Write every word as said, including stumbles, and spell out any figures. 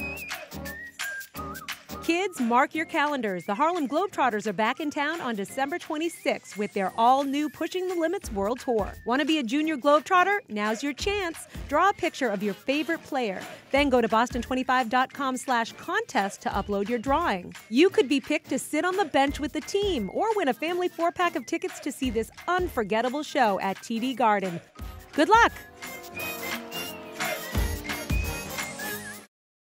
Kids, mark your calendars. The Harlem Globetrotters are back in town on December twenty-sixth with their all-new Pushing the Limits World Tour. Want to be a junior Globetrotter? Now's your chance. Draw a picture of your favorite player. Then go to boston twenty-five dot com slash contest to upload your drawing. You could be picked to sit on the bench with the team or win a family four-pack of tickets to see this unforgettable show at T D Garden. Good luck!